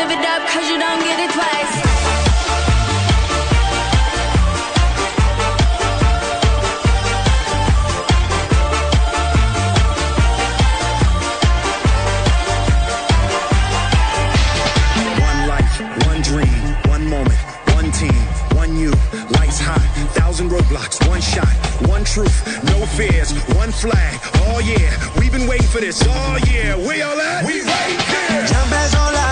live it up, cause you don't get it twice. One life, one dream, one moment, one team, one you, lights high, 1,000 roadblocks, one shot, one truth, no fears, one flag, oh yeah, we've been waiting for this, oh yeah, we all at? We right here! Jump as on